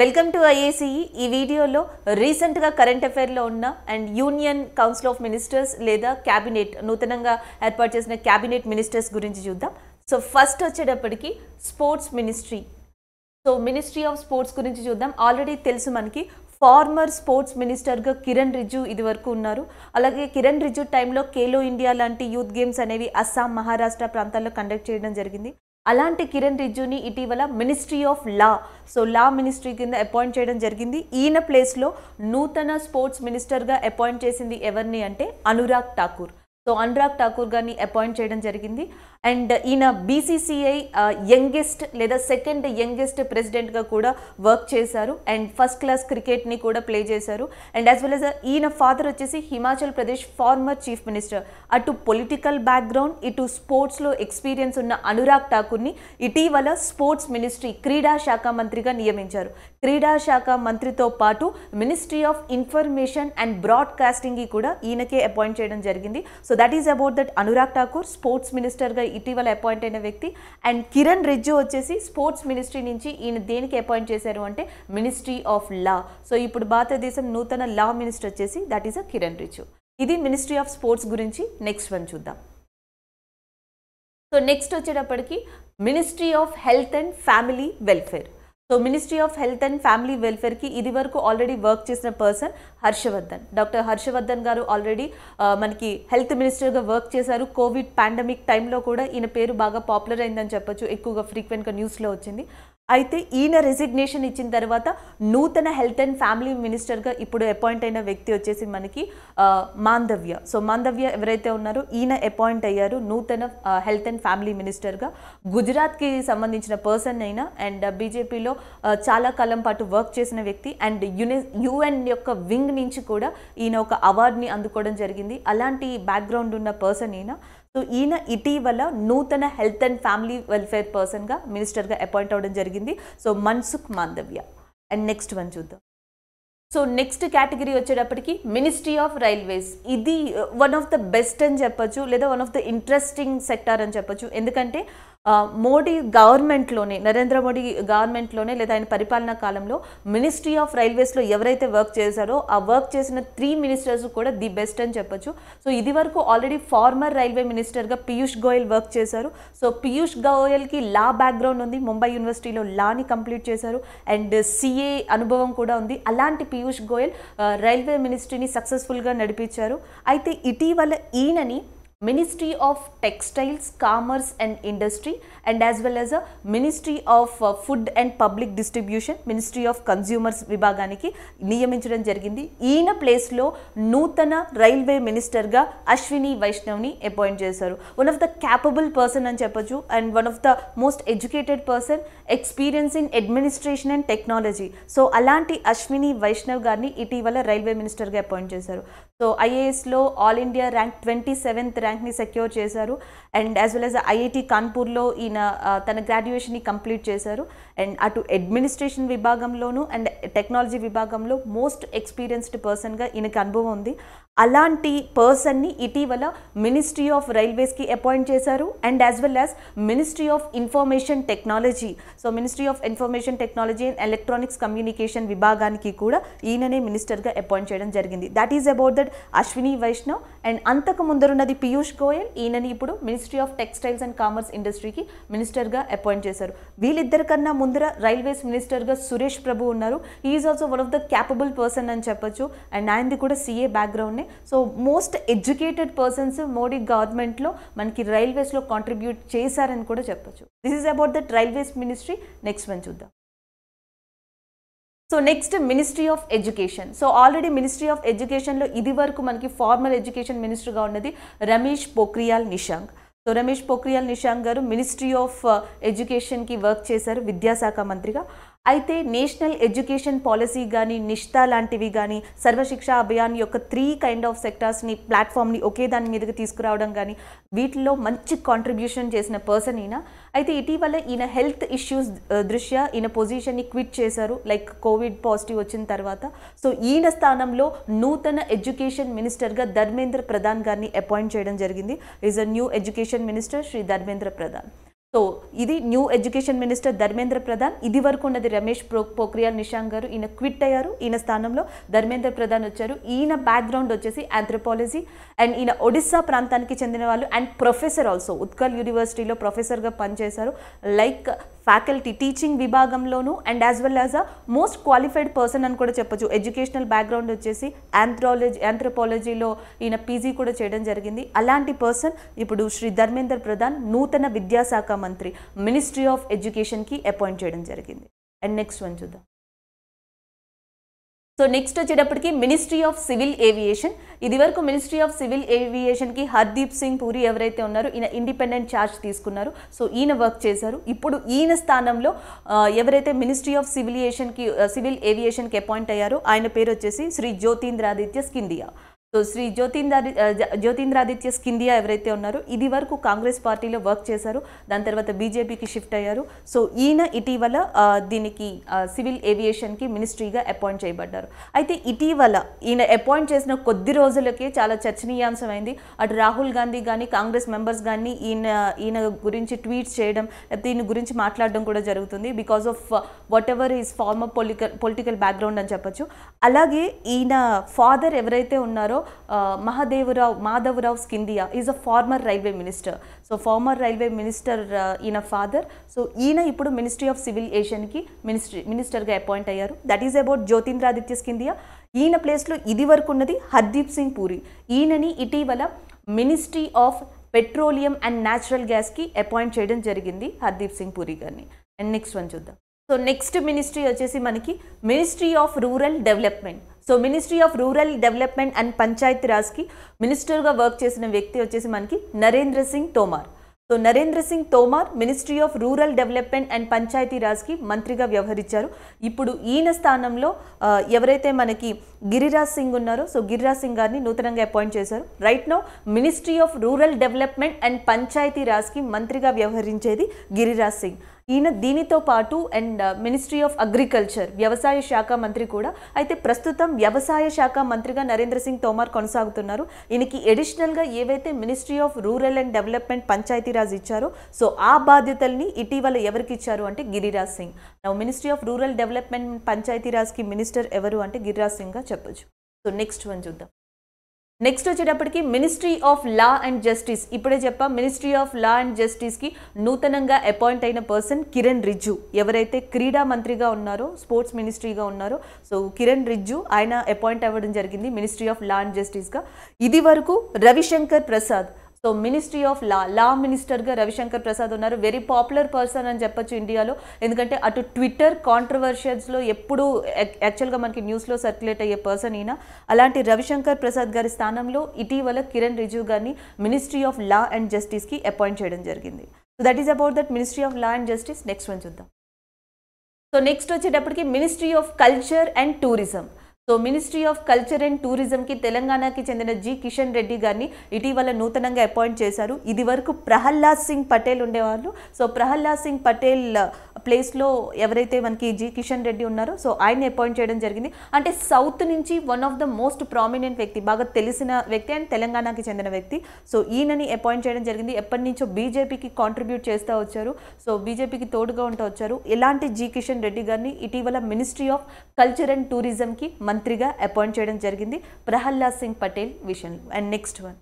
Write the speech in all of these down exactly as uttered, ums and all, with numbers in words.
Welcome to IAC. ఈ వీడియోలో రీసెంట్గా కరెంట్ అఫైర్లో ఉన్న and union council of ministers లేదా క్యాబినెట్ నూతనంగా ఏర్పాటు చేసిన క్యాబినెట్ మినిస్టర్స్ గురించి చూద్దాం. సో ఫస్ట్ వచ్చేటప్పటికి sports ministry. So ministry of sports గురించి చూద్దాం. ఆల్రెడీ తెలుసు మనకి ఫార్మర్ స్పోర్ట్స్ మినిస్టర్గా కిరణ్ రిజ్జు ఇది వరకు ఉన్నారు. అలాగే కిరణ్ రిజ్జు టైంలో ఖేలో ఇండియా లాంటి యూత్ గేమ్స్ అనేవి అస్సాం, మహారాష్ట్ర ప్రాంతాల్లో కండక్ట్ చేయడం జరిగింది. అలాంటి కిరణ్ రిజ్జుని ఇటీవల ministry of law so law ministry కింద అపాయింట్ చేయడం జరిగింది. ఈయన ప్లేస్లో నూతన స్పోర్ట్స్ మినిస్టర్గా అపాయింట్ చేసింది ఎవరిని అంటే అనురాగ్ ఠాకూర్. సో అనురాగ్ ఠాకూర్ గారిని అపాయింట్ చేయడం జరిగింది. అండ్ ఈయన బీసీసీఐ యంగెస్ట్ లేదా సెకండ్ యంగెస్ట్ ప్రెసిడెంట్గా కూడా వర్క్ చేశారు. అండ్ ఫస్ట్ క్లాస్ క్రికెట్ని కూడా ప్లే చేశారు. అండ్ యాజ్ వెల్ యాజ్ ఈయన ఫాదర్ వచ్చేసి Himachal Pradesh former chief minister. అటు పొలిటికల్ బ్యాక్గ్రౌండ్ ఇటు స్పోర్ట్స్లో ఎక్స్పీరియన్స్ ఉన్న అనురాగ్ ఠాకూర్ని ఇటీవల స్పోర్ట్స్ మినిస్ట్రీ క్రీడా శాఖ మంత్రిగా నియమించారు. క్రీడా శాఖ మంత్రితో పాటు మినిస్ట్రీ ఆఫ్ ఇన్ఫర్మేషన్ అండ్ బ్రాడ్కాస్టింగ్కి కూడా ఈయనకే అపాయింట్ చేయడం జరిగింది. So that is about that Anurag Thakur sports మినిస్టర్గా ఇటీవల అపాయింట్ అయిన వ్యక్తి. అండ్ కిరణ్ రిజ్జు వచ్చేసి స్పోర్ట్స్ మినిస్ట్రీ నుంచి ఈయన దేనికి అపాయింట్ చేశారు అంటే మినిస్ట్రీ ఆఫ్ లా. సో ఇప్పుడు భారతదేశం నూతన లా మినిస్టర్ వచ్చేసి that is a Kiran Rijiju. ఇది మినిస్ట్రీ ఆఫ్ స్పోర్ట్స్ గురించి. నెక్స్ట్ వన్ చూద్దాం. సో నెక్స్ట్ వచ్చేటప్పటికి ministry of health and family welfare. So ministry of health and family వెల్ఫేర్కి ఇది వరకు ఆల్రెడీ వర్క్ చేసిన పర్సన్ హర్షవర్ధన్. డాక్టర్ హర్షవర్ధన్ గారు ఆల్రెడీ మనకి హెల్త్ మినిస్టర్గా వర్క్ చేశారు. కోవిడ్ పాండమిక్ టైంలో కూడా ఈయన పేరు బాగా పాపులర్ అయిందని చెప్పొచ్చు, ఎక్కువగా ఫ్రీక్వెంట్గా న్యూస్లో వచ్చింది. అయితే ఈయన రెసిగ్నేషన్ ఇచ్చిన తర్వాత నూతన హెల్త్ అండ్ ఫ్యామిలీ మినిస్టర్గా ఇప్పుడు అపాయింట్ అయిన వ్యక్తి వచ్చేసి మనకి మాందవ్య. సో మాందవ్య ఎవరైతే ఉన్నారో ఈయన అపాయింట్ అయ్యారు నూతన హెల్త్ అండ్ ఫ్యామిలీ మినిస్టర్గా. గుజరాత్కి సంబంధించిన పర్సన్ అయినా అండ్ బీజేపీలో చాలా కాలం పాటు వర్క్ చేసిన వ్యక్తి. అండ్ యునె యుఎన్ యొక్క వింగ్ నుంచి కూడా ఈయన ఒక అవార్డుని అందుకోవడం జరిగింది. అలాంటి బ్యాక్గ్రౌండ్ ఉన్న పర్సన్ ఈయన. సో ఈయన ఇటీవల నూతన హెల్త్ అండ్ ఫ్యామిలీ వెల్ఫేర్ పర్సన్గా మినిస్టర్గా అపాయింట్ అవ్వడం జరిగింది. So Mansukh Mandaviya. And next one చూద్దాం. సో నెక్స్ట్ కేటగిరీ వచ్చేటప్పటికి మినిస్ట్రీ ఆఫ్ రైల్వేస్. ఇది వన్ ఆఫ్ ద బెస్ట్ అని చెప్పొచ్చు లేదా one of the interesting sector అని చెప్పొచ్చు. ఎందుకంటే మోడీ గవర్నమెంట్లోనే నరేంద్ర మోడీ గవర్నమెంట్లోనే లేదా ఆయన పరిపాలనా కాలంలో మినిస్ట్రీ ఆఫ్ రైల్వేస్లో ఎవరైతే వర్క్ చేశారో ఆ వర్క్ చేసిన త్రీ మినిస్టర్స్ కూడా ది బెస్ట్ అని చెప్పొచ్చు. సో ఇది వరకు ఆల్రెడీ ఫార్మర్ రైల్వే మినిస్టర్గా పీయూష్ గోయల్ వర్క్ చేశారు. సో పీయూష్ గోయల్కి లా బ్యాక్గ్రౌండ్ ఉంది, ముంబై యూనివర్సిటీలో లాని కంప్లీట్ చేశారు. అండ్ సిఏ అనుభవం కూడా ఉంది. అలాంటి పీయూష్ గోయల్ రైల్వే మినిస్ట్రీని సక్సెస్ఫుల్గా నడిపించారు. అయితే ఇటీవల ఈయనని ministry of textiles, commerce and industry and as well as a ministry of food and public distribution, ministry of consumers విభాగానికి నియమించడం జరిగింది. ఈయన ప్లేస్లో నూతన రైల్వే మినిస్టర్గా అశ్విని వైష్ణవ్ని అపాయింట్ చేశారు. One of the capable person అని చెప్పొచ్చు and one of the most educated person, experience in administration and technology. So అలాంటి అశ్విని వైష్ణవ్ గారిని ఇటీవల రైల్వే మినిస్టర్గా అపాయింట్ చేశారు. సో ఐఏఎస్లో all India rank twenty seventh ర్యాంక్ని సెక్యూర్ చేశారు. And as well as IIT కాన్పూర్లో ఈయన తన గ్రాడ్యుయేషన్ని కంప్లీట్ చేశారు. అండ్ అటు అడ్మినిస్ట్రేషన్ విభాగంలోనూ అండ్ టెక్నాలజీ విభాగంలో మోస్ట్ ఎక్స్పీరియన్స్డ్ పర్సన్గా ఈయనకి అనుభవం ఉంది. అలాంటి పర్సన్ని ఇటీవల మినిస్ట్రీ ఆఫ్ రైల్వేస్కి అపాయింట్ చేశారు. And as well as ministry of information technology. So ministry of information technology and electronics communication విభాగానికి కూడా ఈయననే మినిస్టర్గా అపాయింట్ చేయడం జరిగింది. That is about that Ashwini Vaishnaw. And అంతకు ముందరున్నది పీయూష్ గోయల్. ఈయనని ఇప్పుడు ministry of textiles and commerce ఇండస్ట్రీకి మినిస్టర్గా అపాయింట్ చేశారు. వీళ్ళిద్దరికన్నా ముందర రైల్వేస్ మినిస్టర్గా సురేష్ ప్రభు ఉన్నారు. Is also one of the capable person అని చెప్పొచ్చు. అండ్ ఆయనది కూడా CA background. So most educated persons Modi గవర్నమెంట్లో మనకి రైల్వేస్లో కాంట్రిబ్యూట్ చేశారని కూడా చెప్పొచ్చు. This is about that railways ministry. Next one చూద్దాం. So next ministry of education. So already ministry of ఎడ్యుకేషన్లో ఇది వరకు మనకి ఫార్మల్ ఎడ్యుకేషన్ మినిస్టర్గా ఉన్నది రమేష్ పోఖ్రియాల్ నిశాంక్. సో రమేష్ పోఖ్రియాల్ నిశాంక్ గారు మినిస్ట్రీ ఆఫ్ ఎడ్యుకేషన్కి వర్క్ చేశారు విద్యాశాఖ మంత్రిగా. అయితే నేషనల్ ఎడ్యుకేషన్ పాలసీ కానీ నిష్ఠా లాంటివి కానీ సర్వశిక్ష అభియాన్ యొక్క త్రీ కైండ్ ఆఫ్ సెక్టార్స్ని ప్లాట్ఫామ్ని ఒకే దాని మీదకి తీసుకురావడం కానీ వీటిలో మంచి కాంట్రిబ్యూషన్ చేసిన పర్సన్ ఈయన. అయితే ఇటీవల ఈయన హెల్త్ ఇష్యూస్ దృష్ట్యా ఈయన పొజిషన్ని క్విట్ చేశారు లైక్ కోవిడ్ పాజిటివ్ వచ్చిన తర్వాత. సో ఈయన స్థానంలో నూతన ఎడ్యుకేషన్ మినిస్టర్గా ధర్మేంద్ర ప్రధాన్ గారిని అపాయింట్ చేయడం జరిగింది. Is a new education minister Shri Dharmendra Pradhan. So ఇది new education minister Dharmendra Pradhan, ఇది వరకు ఉన్నది రమేష్ పోఖ్రియాల్ నిశాంక్ గారు, ఈయన క్విట్ అయ్యారు. ఈయన స్థానంలో ధర్మేంద్ర ప్రధాన్ వచ్చారు. ఈయన బ్యాక్గ్రౌండ్ వచ్చేసి ఆంథ్రోపాలజీ అండ్ ఈయన ఒడిస్సా ప్రాంతానికి చెందిన వాళ్ళు అండ్ ప్రొఫెసర్ ఆల్సో ఉత్కల్ యూనివర్సిటీలో ప్రొఫెసర్గా పనిచేశారు. లైక్ ఫ్యాకల్టీ టీచింగ్ విభాగంలోనూ and as well as a most qualified person అని కూడా చెప్పొచ్చు. ఎడ్యుకేషనల్ బ్యాక్గ్రౌండ్ వచ్చేసి ఆంథ్రాలజీ ఆంథ్రోపాలజీలో ఈయన పీజీ కూడా చేయడం జరిగింది. అలాంటి పర్సన్ ఇప్పుడు శ్రీ ధర్మేంద్ర ప్రధాన్ నూతన విద్యాశాఖ మంత్రి మినిస్ట్రీ ఆఫ్ ఎడ్యుకేషన్కి అపాయింట్ చేయడం జరిగింది. అండ్ నెక్స్ట్ వన్ చూద్దాం. సో నెక్స్ట్ వచ్చేటప్పటికి మినిస్ట్రీ ఆఫ్ సివిల్ ఏవియేషన్. ఇది వరకు మినిస్ట్రీ ఆఫ్ సివిల్ ఏవియేషన్కి హర్దీప్ సింగ్ పూరి ఎవరైతే ఉన్నారో ఈయన ఇండిపెండెంట్ ఛార్జ్ తీసుకున్నారు. సో ఈయన వర్క్ చేశారు. ఇప్పుడు ఈయన స్థానంలో ఎవరైతే మినిస్ట్రీ ఆఫ్ సివిలియేషన్కి సివిల్ ఏవియేషన్కి అపాయింట్ అయ్యారో ఆయన పేరు వచ్చేసి శ్రీ జ్యోతింద్రాదిత్య స్కిందియా. సో శ్రీ జ్యోతింద్రాది జ్యోతింద్రాదిత్య స్కిందియా ఎవరైతే ఉన్నారో ఇది వరకు కాంగ్రెస్ పార్టీలో వర్క్ చేశారు, దాని తర్వాత బీజేపీకి షిఫ్ట్ అయ్యారు. సో ఈయన ఇటీవల దీనికి సివిల్ ఏవియేషన్కి మినిస్ట్రీగా అపాయింట్ చేయబడ్డారు. అయితే ఇటీవల ఈయన అపాయింట్ చేసిన కొద్ది రోజులకే చాలా చర్చనీయాంశమైంది. అటు రాహుల్ గాంధీ కానీ కాంగ్రెస్ మెంబర్స్ కానీ ఈయన ఈయన గురించి ట్వీట్స్ చేయడం, దీని గురించి మాట్లాడడం కూడా జరుగుతుంది. Because of whatever is former political political background అని చెప్పొచ్చు. అలాగే ఈయన ఫాదర్ ఎవరైతే ఉన్నారో Mahadevrao Madhavrao Scindia is a former railway minister. So former railway minister ఈయన ఫాదర్. సో ఈయన ఇప్పుడు మినిస్ట్రీ ఆఫ్ సివిల్ ఏషన్కి మినిస్ట్రీ మినిస్టర్గా అపాయింట్ అయ్యారు. That is about Jyotiraditya Scindia. ఈయన ప్లేస్లో ఇది వరకు ఉన్నది హర్దీప్ సింగ్ పూరి. ఈయనని ఇటీవల ministry of petroleum and natural గ్యాస్కి అపాయింట్ చేయడం జరిగింది హర్దీప్ సింగ్ పూరి గారిని. అండ్ నెక్స్ట్ వన్ చూద్దాం. సో నెక్స్ట్ మినిస్ట్రీ వచ్చేసి మనకి ministry of rural development. So ministry of rural development and panchayati రాజ్కి మినిస్టర్గా వర్క్ చేసిన వ్యక్తి వచ్చేసి మనకి Narendra Singh Tomar. So Narendra Singh Tomar ministry of rural development and panchayati రాజ్కి మంత్రిగా వ్యవహరించారు. ఇప్పుడు ఈయన స్థానంలో ఎవరైతే మనకి గిరిరాజ్ సింగ్ ఉన్నారో సో గిరిరాజ్ సింగ్ గారిని నూతనంగా అపాయింట్ చేశారు. Right now ministry of rural development and panchayati రాజ్కి మంత్రిగా వ్యవహరించేది గిరిరాజ్ సింగ్. ఈయన దీనితో పాటు అండ్ మినిస్ట్రీ ఆఫ్ అగ్రికల్చర్ వ్యవసాయ శాఖ మంత్రి కూడా. అయితే ప్రస్తుతం వ్యవసాయ శాఖ మంత్రిగా నరేంద్ర సింగ్ తోమార్ కొనసాగుతున్నారు. ఈయనకి అడిషనల్గా ఏవైతే ministry of rural and development Panchayati Raj ఇచ్చారో సో ఆ బాధ్యతల్ని ఇటీవల ఎవరికి ఇచ్చారు అంటే గిరిరాజ్ సింగ్. నా మినిస్ట్రీ ఆఫ్ రూరల్ డెవలప్మెంట్ పంచాయతీరాజ్కి మినిస్టర్ ఎవరు అంటే గిరిరాజ్ సింగ్గా చెప్పొచ్చు. సో నెక్స్ట్ వన్ చూద్దాం. నెక్స్ట్ వచ్చేటప్పటికి ministry of law and justice. ఇప్పుడే చెప్పా మినిస్ట్రీ ఆఫ్ లా అండ్ జస్టిస్కి నూతనంగా అపాయింట్ అయిన పర్సన్ కిరణ్ రిజ్జు. ఎవరైతే క్రీడా మంత్రిగా ఉన్నారో స్పోర్ట్స్ మినిస్ట్రీగా ఉన్నారో సో కిరణ్ రిజ్జు ఆయన అపాయింట్ అవ్వడం జరిగింది మినిస్ట్రీ ఆఫ్ లా అండ్ జస్టిస్గా. ఇది వరకు Ravishankar Prasad so ministry of law law మినిస్టర్గా రవిశంకర్ ప్రసాద్ ఉన్నారు. వెరీ పాపులర్ పర్సన్ అని చెప్పొచ్చు ఇండియాలో. ఎందుకంటే అటు ట్విట్టర్ కాంట్రవర్షియల్స్లో ఎప్పుడు యాక్చువల్గా మనకి న్యూస్లో సర్క్యులేట్ అయ్యే పర్సన్ ఈయన. అలాంటి రవిశంకర్ ప్రసాద్ గారి స్థానంలో ఇటీవల కిరణ్ రిజ్జు గారిని మినిస్ట్రీ ఆఫ్ లా అండ్ జస్టిస్కి అపాయింట్ చేయడం జరిగింది. So that is about that ministry of law and justice. Next one చూద్దాం. సో నెక్స్ట్ వచ్చేటప్పటికి ministry of culture and tourism. So ministry of culture and టూరిజంకి తెలంగాణకి చెందిన జి కిషన్ రెడ్డి గారిని ఇటీవల నూతనంగా అపాయింట్ చేశారు. ఇది వరకు ప్రహ్లాద్ సింగ్ పటేల్ ఉండేవాళ్ళు. సో ప్రహ్లాద్ సింగ్ పటేల్ ప్లేస్లో ఎవరైతే మనకి జి కిషన్ రెడ్డి ఉన్నారో సో ఆయన్ని అపాయింట్ చేయడం జరిగింది. అంటే సౌత్ నుంచి one of the most prominent వ్యక్తి, బాగా తెలిసిన వ్యక్తి అండ్ తెలంగాణకి చెందిన వ్యక్తి. సో ఈయనని అపాయింట్ చేయడం జరిగింది. ఎప్పటి నుంచో బీజేపీకి కాంట్రిబ్యూట్ చేస్తూ వచ్చారు. సో బీజేపీకి తోడుగా ఉంటూ వచ్చారు. ఇలాంటి జి కిషన్ రెడ్డి గారిని ఇటీవల మినిస్ట్రీ ఆఫ్ కల్చర్ అండ్ టూరిజంకి మంత్రిగా అపాయింట్ చేయడం జరిగింది ప్రహ్లాద్ సింగ్ పటేల్ విషయంలో. And next one.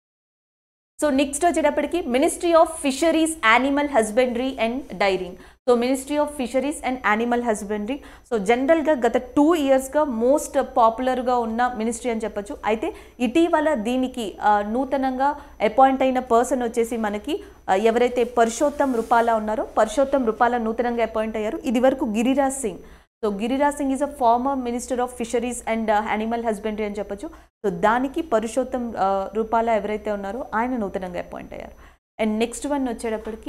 So next వచ్చేటప్పటికి ministry of fisheries animal husbandry and dairying. So ministry of fisheries and animal husbandry so జనరల్గా గత టూ ఇయర్స్గా మోస్ట్ పాపులర్గా ఉన్న మినిస్ట్రీ అని చెప్పొచ్చు. అయితే ఇటీవల దీనికి నూతనంగా అపాయింట్ అయిన పర్సన్ వచ్చేసి మనకి ఎవరైతే పరుషోత్తం రూపాలా ఉన్నారో పరుషోత్తం రూపాలా నూతనంగా అపాయింట్ అయ్యారు. ఇది వరకు Giriraj Singh. So Giriraj Singh is a former minister of fisheries and animal husbandry అని చెప్పొచ్చు. సో దానికి పరుషోత్తం రూపాలా ఎవరైతే ఉన్నారో ఆయన నూతనంగా అపాయింట్ అయ్యారు. అండ్ నెక్స్ట్ వన్ వచ్చేటప్పటికి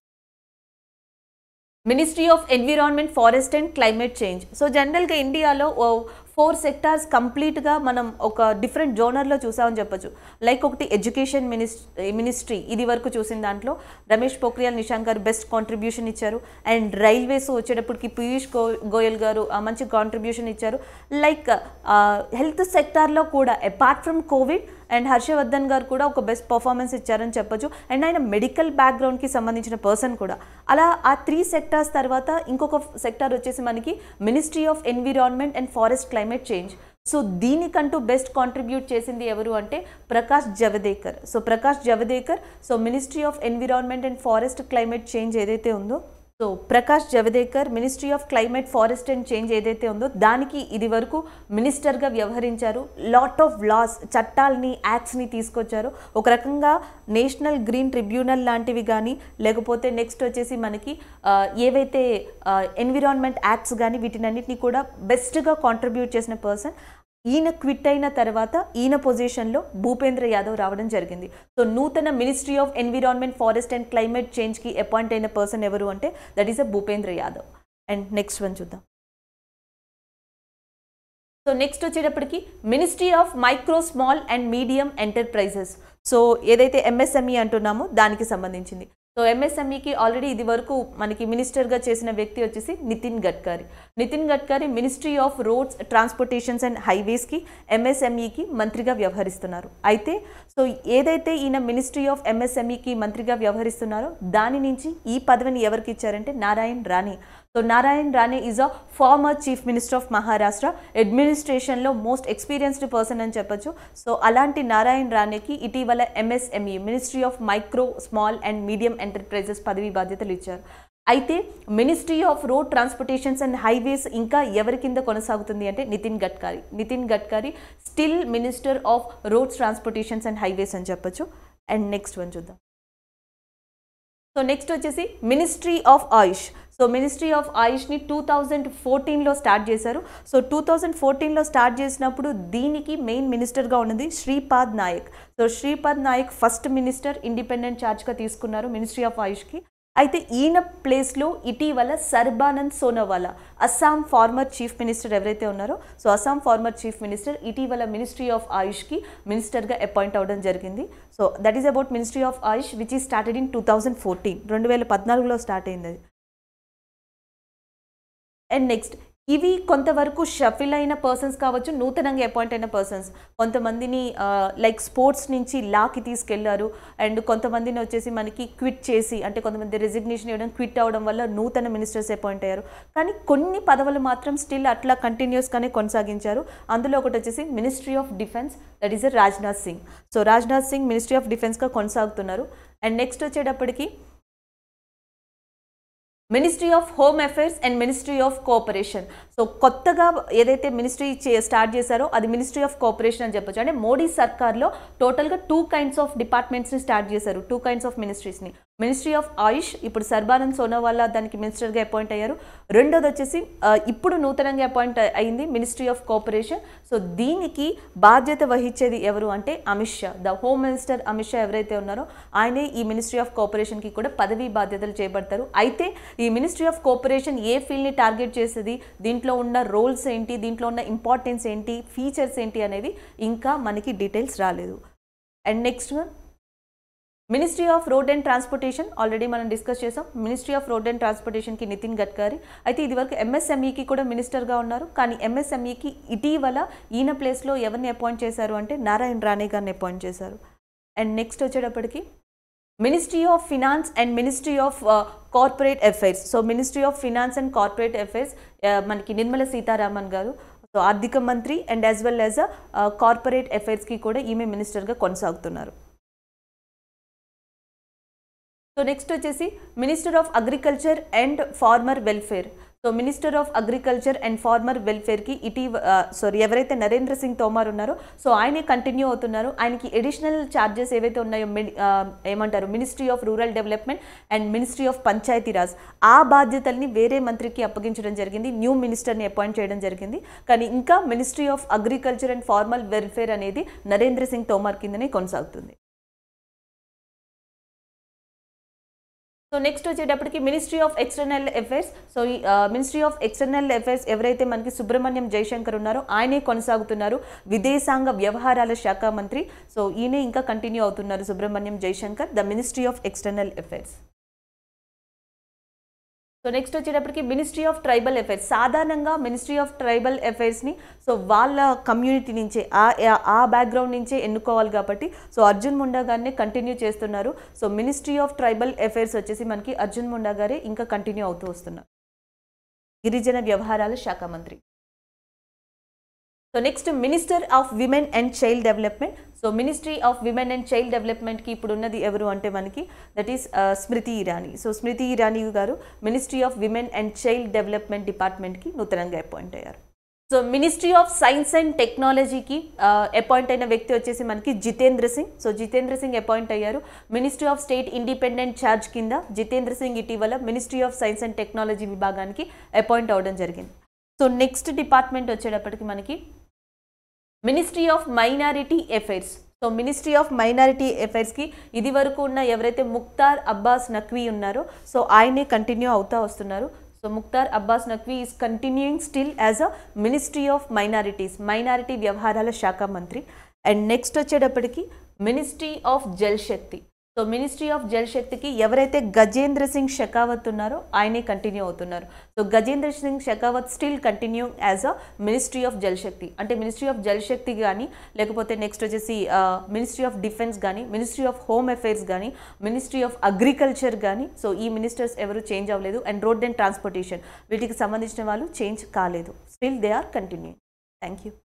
ministry of environment forest and climate change. So జనరల్గా ఇండియాలో ఫోర్ సెక్టార్స్ కంప్లీట్గా మనం ఒక డిఫరెంట్ జోనర్లో చూసామని చెప్పొచ్చు. లైక్ ఒకటి ఎడ్యుకేషన్ మినిస్ మినిస్ట్రీ ఇది వరకు చూసిన దాంట్లో రమేష్ పోఖ్రియాల్ నిశాంక్ గారు బెస్ట్ కాంట్రిబ్యూషన్ ఇచ్చారు. అండ్ రైల్వేస్ వచ్చేటప్పటికి పీయూష్ గో గోయల్ గారు మంచి కాంట్రిబ్యూషన్ ఇచ్చారు. లైక్ హెల్త్ సెక్టార్లో కూడా apart from covid and Harshvardhan గారు కూడా ఒక బెస్ట్ పర్ఫార్మెన్స్ ఇచ్చారని చెప్పొచ్చు. అండ్ ఆయన మెడికల్ బ్యాక్గ్రౌండ్కి సంబంధించిన పర్సన్ కూడా. అలా ఆ త్రీ సెక్టార్స్ తర్వాత ఇంకొక సెక్టార్ వచ్చేసి మనకి ministry of environment and forest climate change. So దీనికంటూ బెస్ట్ కాంట్రిబ్యూట్ చేసింది ఎవరు అంటే Prakash Javadekar. So Prakash Javadekar so ministry of environment and forest climate change ఏదైతే ఉందో so Prakash Javadekar ministry of climate forest and change ఏదైతే ఉందో దానికి ఇది వరకు మినిస్టర్గా వ్యవహరించారు. లాట్ ఆఫ్ లాస్ చట్టాలని యాక్ట్స్ని తీసుకొచ్చారు. ఒక రకంగా నేషనల్ గ్రీన్ ట్రిబ్యునల్ లాంటివి కానీ లేకపోతే నెక్స్ట్ వచ్చేసి మనకి ఏవైతే ఎన్విరాన్మెంట్ యాక్ట్స్ కానీ వీటినన్నిటిని కూడా బెస్ట్గా కాంట్రిబ్యూట్ చేసిన పర్సన్. ఈయన క్విట్ అయిన తర్వాత ఈయన పొజిషన్లో భూపేంద్ర యాదవ్ రావడం జరిగింది. సో నూతన ministry of environment forest and climate చేంజ్కి అపాయింట్ అయిన పర్సన్ ఎవరు అంటే that is a Bhupender Yadav. And next one చూద్దాం. సో నెక్స్ట్ వచ్చేటప్పటికి ministry of micro small and medium enterprises. So ఏదైతే ఎంఎస్ఎంఈ అంటున్నామో దానికి సంబంధించింది. సో ఎంఎస్ఎంఈకి ఆల్రెడీ ఇది వరకు మనకి మినిస్టర్గా చేసిన వ్యక్తి వచ్చేసి Nitin Gadkari. Nitin Gadkari ministry of roads transportations and హైవేస్కి ఎంఎస్ఎంఈకి మంత్రిగా వ్యవహరిస్తున్నారు. అయితే సో ఏదైతే ఈయన మినిస్ట్రీ ఆఫ్ ఎంఎస్ఎంఈకి మంత్రిగా వ్యవహరిస్తున్నారో దాని నుంచి ఈ పదవిని ఎవరికి ఇచ్చారంటే Narayan Rane. So Narayan Rane is a former chief minister of Maharashtra. అడ్మినిస్ట్రేషన్లో మోస్ట్ ఎక్స్పీరియన్స్డ్ పర్సన్ అని చెప్పొచ్చు. సో అలాంటి నారాయణ్ రాణేకి ఇటీవల MSME ministry of micro small and medium enterprises పదవి బాధ్యతలు ఇచ్చారు. అయితే ministry of road transportations and highways ఇంకా ఎవరి కింద కొనసాగుతుంది అంటే Nitin Gadkari. Nitin Gadkari still minister of roads transportations and highways అని చెప్పొచ్చు. అండ్ నెక్స్ట్ వన్ చూద్దాం. సో నెక్స్ట్ వచ్చేసి ministry of Ayush. So ministry of ఆయుష్ని టూ థౌజండ్ ఫోర్టీన్లో స్టార్ట్ చేశారు. సో టూ థౌజండ్ ఫోర్టీన్లో స్టార్ట్ చేసినప్పుడు దీనికి మెయిన్ మినిస్టర్గా ఉన్నది Shripad Naik. So Shripad Naik first minister independent ఛార్జ్గా తీసుకున్నారు మినిస్ట్రీ ఆఫ్ ఆయుష్కి. అయితే ఈయన ప్లేస్లో ఇటీవల Sarbananda Sonowal Assam former chief minister ఎవరైతే ఉన్నారో so Assam former chief minister ఇటీవల మినిస్ట్రీ ఆఫ్ ఆయుష్కి మినిస్టర్గా అపాయింట్ అవ్వడం జరిగింది. So that is about ministry of Ayush which ఈ started in two thousand fourteen రెండు వేల పద్నాలుగులో స్టార్ట్ అయింది. అండ్ నెక్స్ట్ ఇవి కొంతవరకు షఫిల్ అయిన పర్సన్స్ కావచ్చు, నూతనంగా అపాయింట్ అయిన పర్సన్స్. కొంతమందిని లైక్ స్పోర్ట్స్ నుంచి లాకి తీసుకెళ్లారు అండ్ కొంతమందిని వచ్చేసి మనకి క్విట్ చేసి అంటే కొంతమంది రెసిగ్నేషన్ ఇవ్వడం క్విట్ అవ్వడం వల్ల నూతన మినిస్టర్స్ అపాయింట్ అయ్యారు. కానీ కొన్ని పదవులు మాత్రం స్టిల్ అట్లా కంటిన్యూస్గానే కొనసాగించారు. అందులో ఒకటి వచ్చేసి ministry of defence that is Rajnath Singh. So Rajnath Singh ministry of డిఫెన్స్గా కొనసాగుతున్నారు. అండ్ నెక్స్ట్ వచ్చేటప్పటికి ministry of home affairs and ministry of cooperation. So కొత్తగా ఏదైతే మినిస్ట్రీ స్టార్ట్ చేశారో అది మినిస్ట్రీ ఆఫ్ కోఆపరేషన్ అని చెప్పొచ్చు. అంటే మోడీ సర్కార్లో టోటల్గా టూ కైండ్స్ ఆఫ్ డిపార్ట్మెంట్స్ని స్టార్ట్ చేశారు, టూ కైండ్స్ ఆఫ్ మినిస్ట్రీస్ని. మినిస్ట్రీ ఆఫ్ ఆయుష్ ఇప్పుడు సర్బానంద్ సోనోవాలా దానికి మినిస్టర్గా అపాయింట్ అయ్యారు. రెండోది వచ్చేసి ఇప్పుడు నూతనంగా అపాయింట్ అయింది మినిస్ట్రీ ఆఫ్ కోఆపరేషన్. సో దీనికి బాధ్యత వహించేది ఎవరు అంటే Amit Shah. The home minister Amit Shah ఎవరైతే ఉన్నారో ఆయనే ఈ మినిస్ట్రీ ఆఫ్ కోఆపరేషన్కి కూడా పదవి బాధ్యతలు చేపడతారు. అయితే ఈ మినిస్ట్రీ ఆఫ్ కోఆపరేషన్ ఏ ఫీల్డ్ని టార్గెట్ చేసేది, దీంట్లో ఉన్న రోల్స్ ఏంటి, దీంట్లో ఉన్న ఇంపార్టెన్స్ ఏంటి, ఫీచర్స్ ఏంటి అనేవి ఇంకా మనకి డీటెయిల్స్ రాలేదు. And next one ministry of road and transportation already మనం డిస్కస్ చేసాం. మినిస్ట్రీ ఆఫ్ రోడ్ అండ్ ట్రాన్స్పోర్టేషన్కి నితిన్ గడ్కరీ. అయితే ఇదివరకు ఎంఎస్ఎంఈకి కూడా మినిస్టర్గా ఉన్నారు. కానీ ఎంఎస్ఎంఈకి ఇటీవల ఈయన ప్లేస్లో ఎవరిని అపాయింట్ చేశారు అంటే నారాయణ్ రాణే గారిని అపాయింట్ చేశారు. అండ్ నెక్స్ట్ వచ్చేటప్పటికి ministry of finance and ministry of corporate affairs. So ministry of finance and corporate affairs మనకి నిర్మల సీతారామన్ గారు సో ఆర్థిక మంత్రి and as well as corporate అఫైర్స్కి కూడా ఈమె మినిస్టర్గా కొనసాగుతున్నారు. సో నెక్స్ట్ వచ్చేసి minister of agriculture and farmer welfare. So minister of agriculture and farmer వెల్ఫేర్కి ఇటీవ సారీ ఎవరైతే నరేంద్ర సింగ్ తోమార్ ఉన్నారో సో ఆయనే కంటిన్యూ అవుతున్నారు. ఆయనకి అడిషనల్ ఛార్జెస్ ఏవైతే ఉన్నాయో ఏమంటారు ministry of rural development and ministry of Panchayati Raj ఆ బాధ్యతల్ని వేరే మంత్రికి అప్పగించడం జరిగింది, న్యూ మినిస్టర్ని అపాయింట్ చేయడం జరిగింది. కానీ ఇంకా ministry of agriculture and farmer welfare అనేది నరేంద్ర సింగ్ తోమార్ కిందనే కొనసాగుతుంది. సో నెక్స్ట్ వచ్చేటప్పటికి ministry of external affairs. So ఈ మినిస్ట్రీ ఆఫ్ ఎక్స్టర్నల్ అఫైర్స్ ఎవరైతే మనకి సుబ్రహ్మణ్యం జయశంకర్ ఉన్నారో ఆయనే కొనసాగుతున్నారు, విదేశాంగ వ్యవహారాల శాఖ మంత్రి. సో ఈయనే ఇంకా కంటిన్యూ అవుతున్నారు Subrahmanyam Jaishankar, the ministry of external affairs. So next వచ్చేటప్పటికి మినిస్ట్రీ ఆఫ్ ట్రైబల్ అఫైర్స్. సాధారణంగా మినిస్ట్రీ ఆఫ్ ట్రైబల్ అఫైర్స్ని సో వాళ్ళ కమ్యూనిటీ నుంచే ఆ ఆ బ్యాక్గ్రౌండ్ నుంచే ఎన్నుకోవాలి కాబట్టి సో అర్జున్ ముండా గారిని కంటిన్యూ చేస్తున్నారు. So ministry of tribal affairs వచ్చేసి మనకి అర్జున్ ముండా గారే ఇంకా కంటిన్యూ అవుతూ వస్తున్నారు, గిరిజన వ్యవహారాల శాఖ మంత్రి. So next minister of women and child development. So ministry of women and child డెవలప్మెంట్కి ఇప్పుడు ఉన్నది ఎవరు అంటే మనకి that is Smriti Irani. So Smriti Irani గారు ministry of women and child development డిపార్ట్మెంట్కి నూతనంగా అపాయింట్ అయ్యారు. So ministry of science and టెక్నాలజీకి అపాయింట్ అయిన వ్యక్తి వచ్చేసి మనకి జితేంద్ర సింగ్. సో జితేంద్ర సింగ్ అపాయింట్ అయ్యారు. Ministry of state independent charge కింద జితేంద్ర సింగ్ ఇటీవల ministry of science and technology విభాగానికి అపాయింట్ అవ్వడం జరిగింది. సో నెక్స్ట్ డిపార్ట్మెంట్ వచ్చేటప్పటికి మనకి ministry of minority affairs. So ministry of minority అఫైర్స్కి ఇది వరకు ఉన్న ఎవరైతే ముక్తార్ అబ్బాస్ నఖ్వీ ఉన్నారో సో ఆయనే కంటిన్యూ అవుతా వస్తున్నారు. So Mukhtar Abbas Naqvi is continuing still as a ministry of minorities, minority వ్యవహారాల శాఖ మంత్రి. అండ్ నెక్స్ట్ వచ్చేటప్పటికి ministry of Jal Shakti. So ministry of Jal శక్తికి ఎవరైతే గజేంద్ర సింగ్ షెకావత్ ఉన్నారో ఆయనే కంటిన్యూ అవుతున్నారు. So Gajendra Singh Shekhawat still continue as a ministry of Jal Shakti. అంటే మినిస్ట్రీ ఆఫ్ జల్ శక్తి కానీ లేకపోతే నెక్స్ట్ వచ్చేసి మినిస్ట్రీ ఆఫ్ డిఫెన్స్ కానీ మినిస్ట్రీ ఆఫ్ హోమ్ అఫైర్స్ కానీ మినిస్ట్రీ ఆఫ్ అగ్రికల్చర్ కానీ సో ఈ మినిస్టర్స్ ఎవరు చేంజ్ అవ్వలేదు. అండ్ రోడ్ అండ్ ట్రాన్స్పోర్టేషన్ వీటికి సంబంధించిన వాళ్ళు చేంజ్ కాలేదు, still they are continue. Thank you.